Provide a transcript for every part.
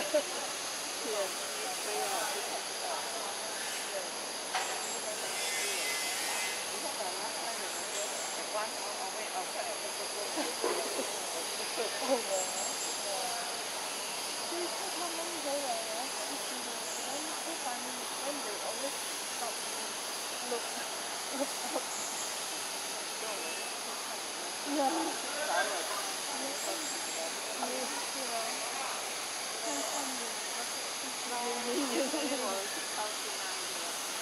对，所以老师才知道。对，以后爸妈看你们说，关我未เอาไป所以他们回来了，其实我们不管when they always stop look up. Yeah. 找我的都记得。 也是啊，看上面那我去超市那一个，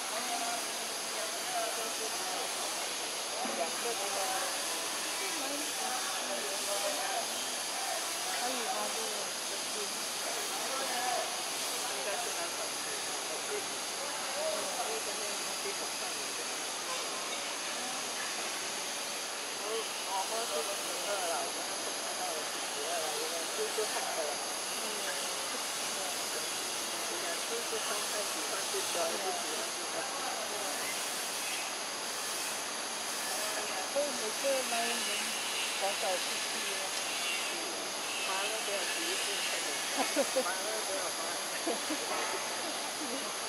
就是2个都在那里。 还有他的应该是那种因为这边地方上面的。我是12了，我刚刚是看到了12了，有点就是看的了。就是刚开始看就喜欢不喜欢这个。 所以每次来人早早出去了。 麻了都要洗衣服才能，麻了都要麻。